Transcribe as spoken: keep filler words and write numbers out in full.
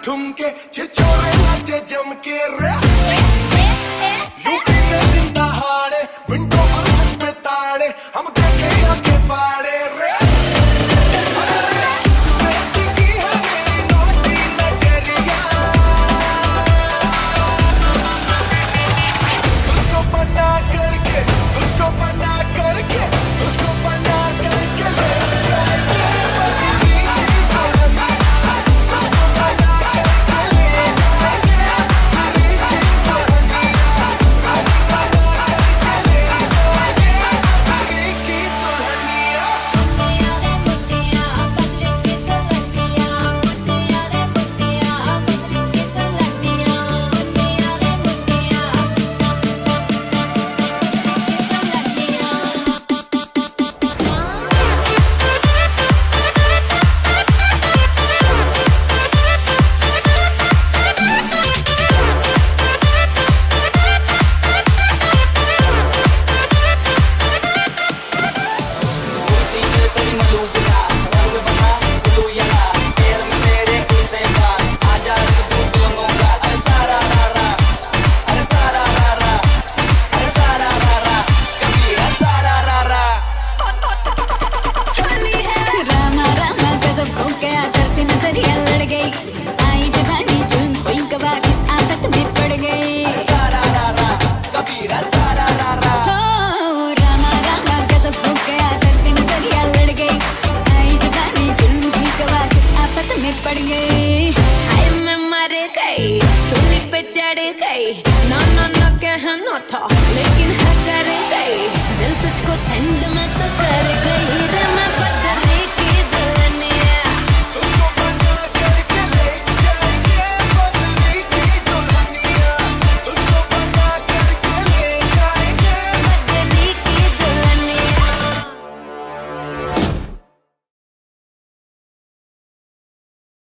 ठुमके छिछोरे नाचे जम के रे यूपी में दिन दहाड़े विंडो और छत पे ताड़े हम देखे आके फाड़े रे पड़ गई, हाय मैं मर गई, सूली पे चढ़ गई।